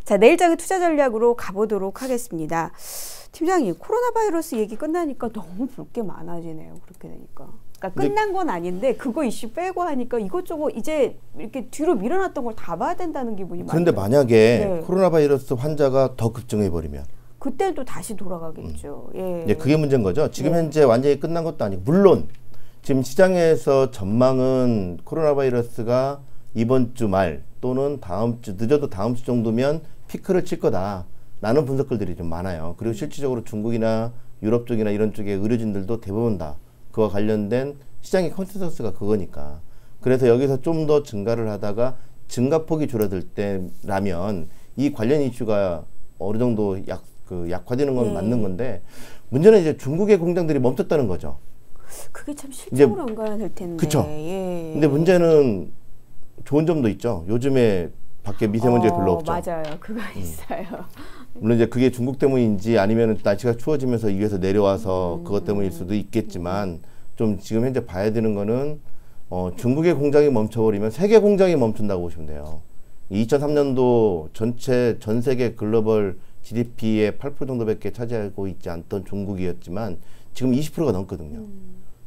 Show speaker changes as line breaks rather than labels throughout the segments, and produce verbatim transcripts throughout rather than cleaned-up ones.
자, 내일장의 투자 전략으로 가보도록 하겠습니다. 팀장님, 코로나 바이러스 얘기 끝나니까 너무 볼 게 많아지네요. 그렇게 되니까. 그러니까 끝난 건 아닌데 그거 이슈 빼고 하니까 이것저것 이제 이렇게 뒤로 밀어놨던 걸 다 봐야 된다는 기분이 많아요.
그런데 만약에 네. 코로나 바이러스 환자가 더 급증해버리면
그때는 또 다시 돌아가겠죠. 음. 예.
네, 그게 문제인 거죠. 지금
네.
현재 완전히 끝난 것도 아니고 물론 지금 시장에서 전망은 코로나 바이러스가 이번 주 말 또는 다음 주 늦어도 다음 주 정도면 피크를 칠 거다라는 분석글들이 좀 많아요. 그리고 실질적으로 중국이나 유럽 쪽이나 이런 쪽의 의료진들도 대부분 다 그와 관련된 시장의 컨센서스가 그거니까. 그래서 여기서 좀 더 증가를 하다가 증가폭이 줄어들 때라면 이 관련 이슈가 어느 정도 약, 그 약화되는 건 네. 맞는 건데 문제는 이제 중국의 공장들이 멈췄다는 거죠.
그게 참 실적으로 안 가야 될 텐데.
그쵸.
예.
근데 문제는 좋은 점도 있죠. 요즘에 밖에 미세먼지가
어,
별로 없죠.
맞아요. 그거 음. 있어요.
물론 이제 그게 중국 때문인지 아니면 날씨가 추워지면서 위에서 내려와서 음. 그것 때문일 수도 있겠지만 좀 지금 현재 봐야 되는 거는 어, 중국의 공장이 멈춰버리면 세계 공장이 멈춘다고 보시면 돼요. 이천삼 년도 전체 전 세계 글로벌 지디피의 팔 퍼센트 정도밖에 차지하고 있지 않던 중국이었지만 지금 이십 퍼센트가 넘거든요. 음.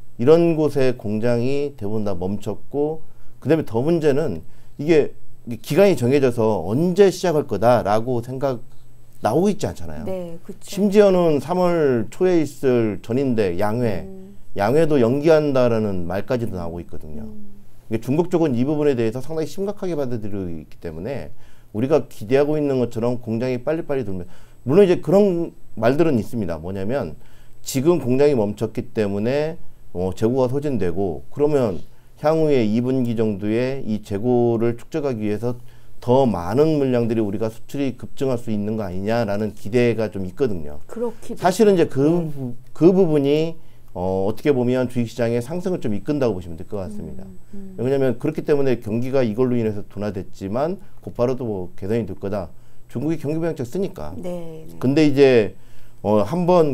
이런 곳에 공장이 대부분 다 멈췄고 그 다음에 더 문제는 이게 기간이 정해져서 언제 시작할 거다라고 생각 나오고 있지 않잖아요.
네, 그쵸.
심지어는 삼월 초에 있을 전인대 양회, 음. 양회도 연기한다라는 말까지도 나오고 있거든요. 음. 중국 쪽은 이 부분에 대해서 상당히 심각하게 받아들이고 있기 때문에 우리가 기대하고 있는 것처럼 공장이 빨리빨리 돌면 물론 이제 그런 말들은 있습니다. 뭐냐면 지금 공장이 멈췄기 때문에 어, 재고가 소진되고 그러면 향후에 이 분기 정도에 이 재고를 축적하기 위해서 더 많은 물량들이 우리가 수출이 급증할 수 있는 거 아니냐라는 기대가 좀 있거든요.
그렇기도
사실은 이제 그,
네.
그 부분이 어, 어떻게 보면 주식시장의 상승을 좀 이끈다고 보시면 될 것 같습니다.
음, 음.
왜냐하면 그렇기 때문에 경기가 이걸로 인해서 둔화됐지만 곧바로도 뭐 개선이 될 거다. 중국이 경기부양책 쓰니까.
네, 네.
근데 이제 어, 한번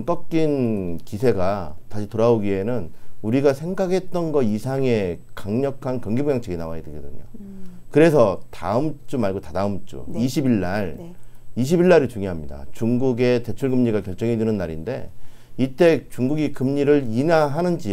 꺾인 기세가 다시 돌아오기에는 우리가 생각했던 거 이상의 강력한 경기부양책이 나와야 되거든요. 음. 그래서 다음 주 말고 다다음 주 네. 이십 일 날 네. 이십 일 날이 중요합니다. 중국의 대출금리가 결정이 되는 날인데 이때 중국이 금리를 인하하는지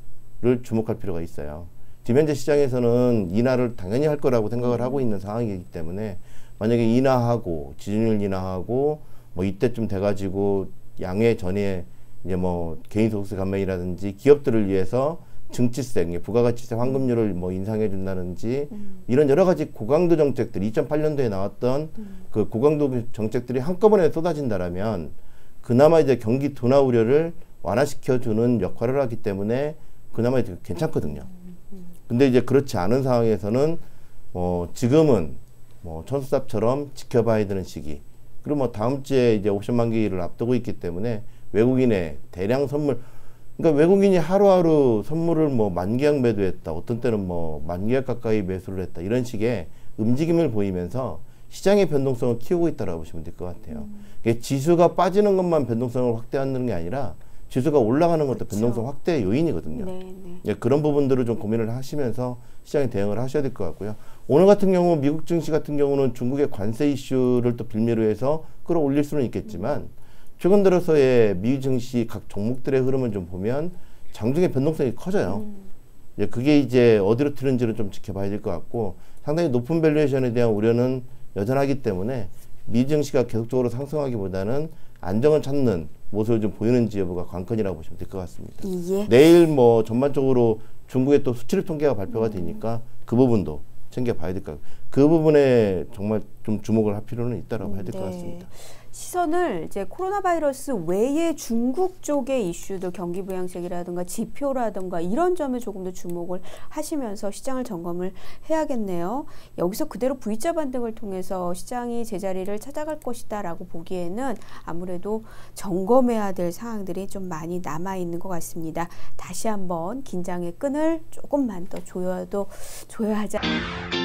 여부를 주목할 필요가 있어요. 지금 현재 시장에서는 인하를 당연히 할 거라고 생각을 하고 있는 상황이기 때문에 만약에 인하하고 지준율 인하하고 뭐 이때쯤 돼가지고 양회 전에 이제 뭐 개인소득세 감면이라든지 기업들을 위해서 증치세, 부가가치세 환급률을 뭐 인상해 준다든지 음. 이런 여러 가지 고강도 정책들, 이천팔 년도에 나왔던 음. 그 고강도 정책들이 한꺼번에 쏟아진다라면 그나마 이제 경기 둔화 우려를 완화시켜 주는 역할을 하기 때문에 그나마 되게 괜찮거든요. 근데 이제 그렇지 않은 상황에서는 어 지금은 뭐 천수삽처럼 지켜봐야 되는 시기. 그리고 뭐 다음 주에 이제 옵션 만기를 앞두고 있기 때문에 외국인의 대량 선물, 그러니까 외국인이 하루하루 선물을 뭐 만기약 매도했다, 어떤 때는 뭐 만기약 가까이 매수를 했다, 이런 식의 움직임을 보이면서 시장의 변동성을 키우고 있다고 보시면 될 것 같아요. 음. 지수가 빠지는 것만 변동성을 확대하는 게 아니라 지수가 올라가는 것도 그렇죠. 변동성 확대 요인이거든요. 네, 네. 예, 그런 부분들을 좀 고민을 하시면서 시장에 대응을 하셔야 될 것 같고요. 오늘 같은 경우 미국 증시 같은 경우는 중국의 관세 이슈를 또 빌미로 해서 끌어올릴 수는 있겠지만 음. 최근 들어서의 미 증시 각 종목들의 흐름을 좀 보면 장중에 변동성이 커져요. 음. 예, 그게 이제 어디로 튀는지를 좀 지켜봐야 될 것 같고 상당히 높은 밸류에이션에 대한 우려는 여전하기 때문에 미 증시가 계속적으로 상승하기보다는 안정을 찾는 모습을 좀 보이는지 여부가 관건이라고 보시면 될 것 같습니다. 예. 내일 뭐 전반적으로 중국의 또 수출입 통계가 발표가 되니까 그 부분도 챙겨봐야 될 것 같고 그 부분에 정말 좀 주목을 할 필요는 있다라고 해야 될 것 네. 같습니다.
시선을 이제 코로나 바이러스 외에 중국 쪽의 이슈도 경기 부양책이라든가 지표라든가 이런 점에 조금 더 주목을 하시면서 시장을 점검을 해야겠네요. 여기서 그대로 V자 반등을 통해서 시장이 제자리를 찾아갈 것이다 라고 보기에는 아무래도 점검해야 될 상황들이 좀 많이 남아있는 것 같습니다. 다시 한번 긴장의 끈을 조금만 더 조여도 조여야 하지 않을까.